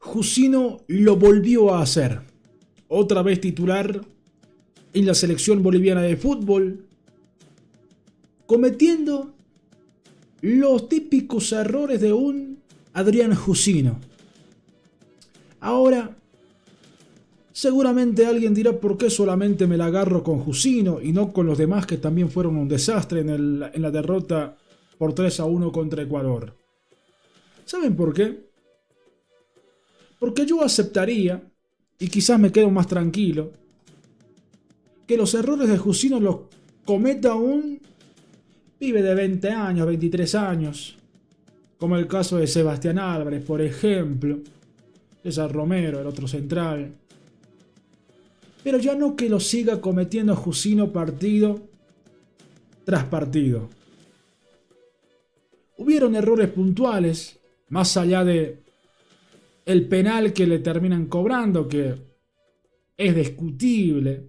Jusino lo volvió a hacer. Otra vez titular en la selección boliviana de fútbol, cometiendo los típicos errores de un Adrián Jusino. Ahora, seguramente alguien dirá por qué solamente me la agarro con Jusino y no con los demás que también fueron un desastre en la derrota por 3-1 contra Ecuador. ¿Saben por qué? Porque yo aceptaría, y quizás me quedo más tranquilo, que los errores de Jusino los cometa un pibe de 20 años, 23 años, como el caso de Sebastián Álvarez, por ejemplo, César Romero, el otro central. Pero ya no que lo siga cometiendo Jusino partido tras partido. Hubieron errores puntuales, más allá de el penal que le terminan cobrando, que es discutible,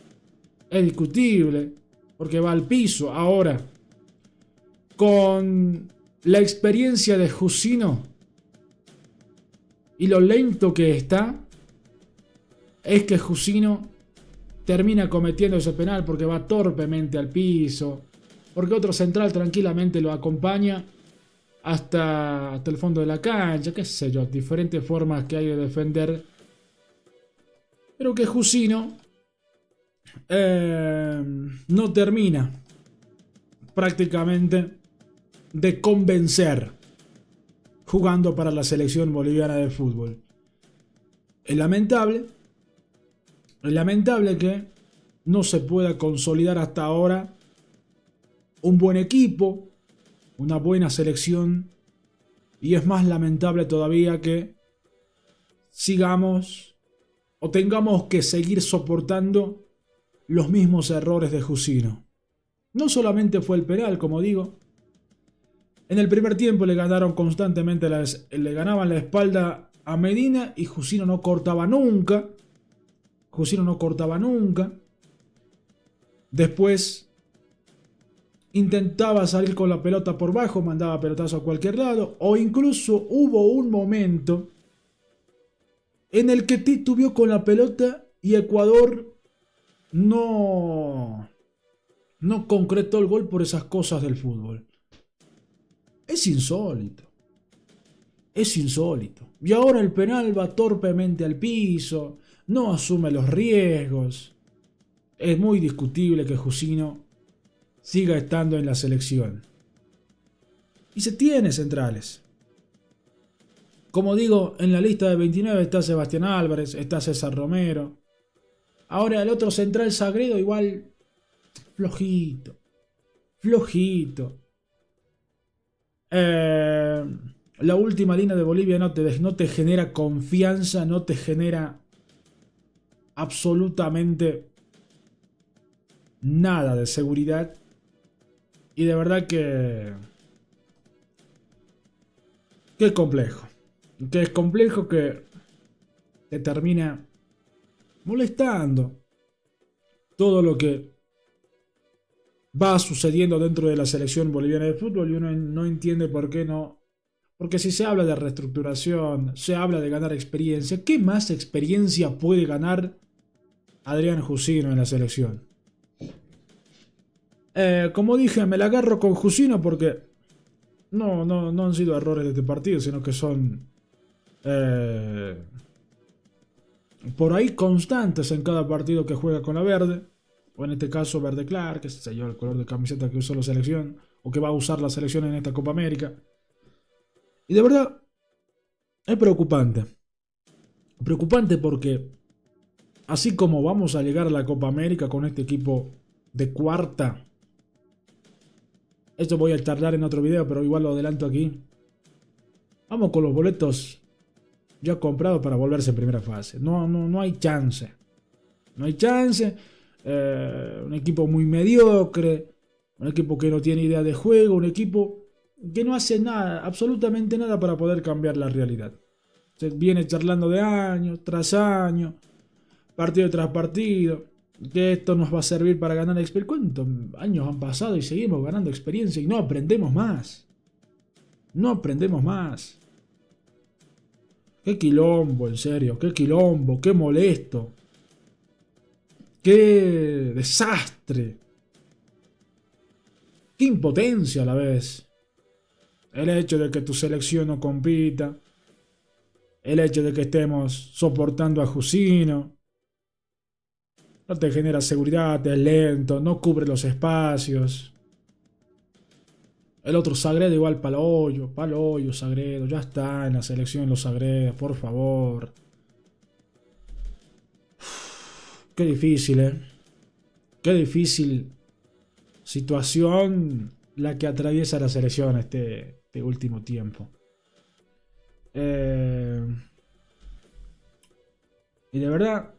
porque va al piso. Ahora, con la experiencia de Jusino y lo lento que está, es que Jusino termina cometiendo ese penal porque va torpemente al piso, porque otro central tranquilamente lo acompaña hasta el fondo de la cancha, qué sé yo, diferentes formas que hay de defender, pero que Jusino no termina prácticamente de convencer jugando para la selección boliviana de fútbol. Es lamentable que no se pueda consolidar hasta ahora un buen equipo, una buena selección, y es más lamentable todavía que sigamos o tengamos que seguir soportando los mismos errores de Jusino. No solamente fue el penal, como digo. En el primer tiempo le ganaron constantemente, le ganaban la espalda a Medina y Jusino no cortaba nunca. Después intentaba salir con la pelota por bajo, mandaba pelotazo a cualquier lado, o incluso hubo un momento en el que titubeó con la pelota y Ecuador no concretó el gol por esas cosas del fútbol. Es insólito. Y ahora el penal va torpemente al piso, no asume los riesgos. Es muy discutible que Jusino siga estando en la selección. Y se tiene centrales. Como digo, en la lista de 29 está Sebastián Álvarez, está César Romero. Ahora el otro central Sagredo igual flojito. La última línea de Bolivia no te genera confianza, no te genera absolutamente nada de seguridad. Y de verdad que es complejo. Que es complejo, que te termina molestando todo lo que va sucediendo dentro de la selección boliviana de fútbol, y uno no entiende por qué no. Porque si se habla de reestructuración, se habla de ganar experiencia, ¿qué más experiencia puede ganar Adrián Jusino en la selección? Como dije, me la agarro con Jusino porque no han sido errores de este partido, sino que son por ahí constantes en cada partido que juega con la verde, o en este caso verde claro, que sé yo, el color de camiseta que usó la selección o que va a usar la selección en esta Copa América. Y de verdad es preocupante porque así como vamos a llegar a la Copa América con este equipo de cuarta, esto voy a tardar en otro video, pero igual lo adelanto aquí, vamos con los boletos ya comprados para volverse en primera fase. No hay chance. No hay chance. Un equipo muy mediocre, un equipo que no tiene idea de juego, un equipo que no hace nada, absolutamente nada para poder cambiar la realidad. Se viene charlando de año tras año, partido tras partido, que esto nos va a servir para ganar experiencia. ¿Cuántos años han pasado y seguimos ganando experiencia y no aprendemos más? Qué quilombo, en serio, qué quilombo, qué molesto, qué desastre, qué impotencia a la vez. El hecho de que tu selección no compita, el hecho de que estemos soportando a Jusino, no te genera seguridad, es lento, no cubre los espacios. El otro Sagredo igual palo hoyo, Sagredo, ya está en la selección los Sagredos, por favor. Qué difícil, ¿eh? Qué difícil situación la que atraviesa la selección este último tiempo. Eh, y de verdad,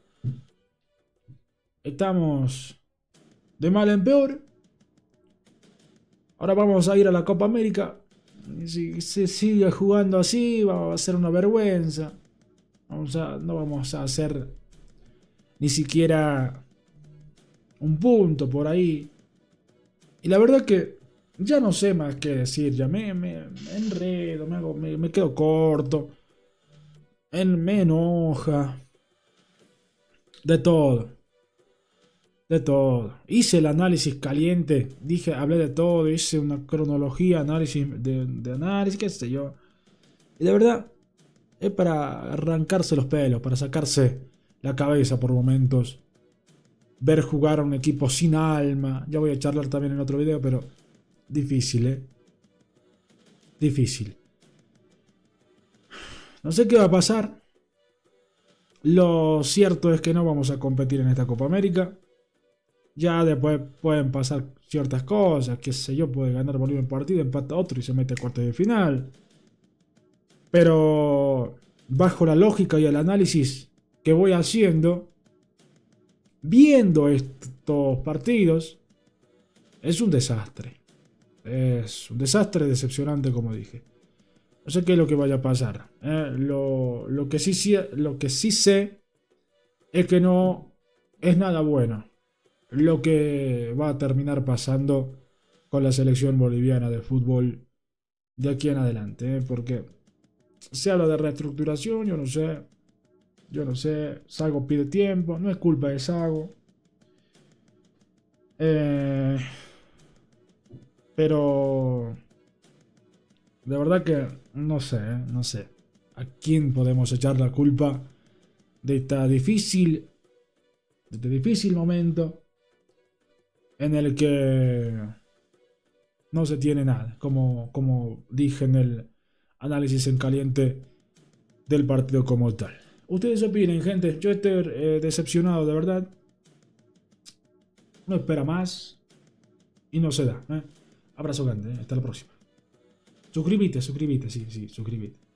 estamos de mal en peor. Ahora vamos a ir a la Copa América. Si se sigue jugando así, va a ser una vergüenza. No vamos a hacer ni siquiera un punto por ahí. Y la verdad que ya no sé más qué decir. Ya me enredo, me quedo corto. Me enoja. De todo. De todo. Hice el análisis caliente. Hablé de todo. Hice una cronología, análisis de análisis, qué sé yo. Y de verdad, es para arrancarse los pelos, para sacarse la cabeza por momentos. Ver jugar a un equipo sin alma. Ya voy a charlar también en otro video, pero difícil, ¿eh? Difícil. No sé qué va a pasar. Lo cierto es que no vamos a competir en esta Copa América. Ya después pueden pasar ciertas cosas, qué sé yo, puede ganar Bolivia un partido, empata otro y se mete a cuartos de final. Pero bajo la lógica y el análisis que voy haciendo, viendo estos partidos, es un desastre. Es un desastre decepcionante, como dije. No sé qué es lo que vaya a pasar. Lo que sí sé es que no es nada bueno lo que va a terminar pasando con la selección boliviana de fútbol de aquí en adelante. Porque se habla de reestructuración, yo no sé, Sago pide tiempo, no es culpa de Sago. Eh, pero de verdad que no sé, no sé a quién podemos echar la culpa de este difícil momento en el que no se tiene nada, como dije en el análisis en caliente del partido como tal. Ustedes opinen, gente. Yo estoy decepcionado, de verdad. No espera más y no se da. Abrazo grande. Hasta la próxima. Suscríbete, sí, suscríbete.